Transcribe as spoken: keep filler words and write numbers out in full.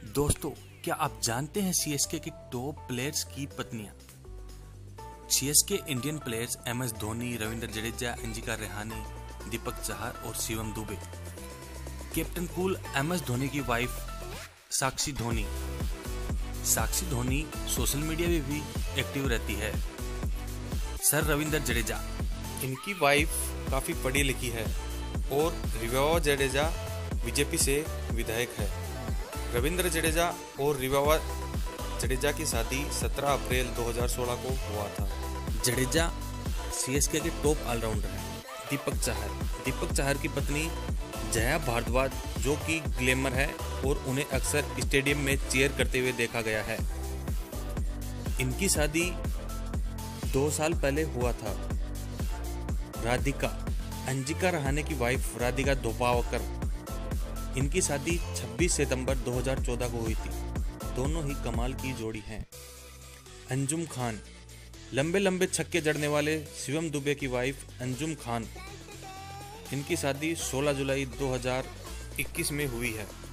दोस्तों, क्या आप जानते हैं सीएसके के टॉप प्लेयर्स की पत्नियां? CSK Indian players M S Dhoni, Ravindra Jadeja, अंजिका रहाणे, दीपक चाहर और Shivam Dube. Captain cool M S Dhoni की wife Sakshi Dhoni. Sakshi Dhoni social media में भी एक्टिव रहती है। सर रविंद्र जडेजा, इनकी वाइफ काफ़ी पढ़ी लिखी है और रिवावा जडेजा बीजेपी से विधायक है। रविंद्र जडेजा और रिवावा जडेजा की शादी सत्रह अप्रैल दो हज़ार सोलह को हुआ था। जडेजा सीएसके के टॉप ऑलराउंडर हैं। दीपक चाहर दीपक चाहर की पत्नी जया भारद्वाज, जो कि ग्लैमर है और उन्हें अक्सर स्टेडियम में चीयर करते हुए देखा गया है। इनकी शादी दो साल पहले हुआ था। राधिका अंजिका रहाणे की वाइफ राधिका धोपावकर, इनकी शादी छब्बीस सितंबर दो हज़ार चौदह को हुई थी। दोनों ही कमाल की जोड़ी हैं। अंजुम खान, लंबे लंबे छक्के जड़ने वाले शिवम दुबे की वाइफ अंजुम खान, इनकी शादी सोलह जुलाई दो हज़ार इक्कीस में हुई है।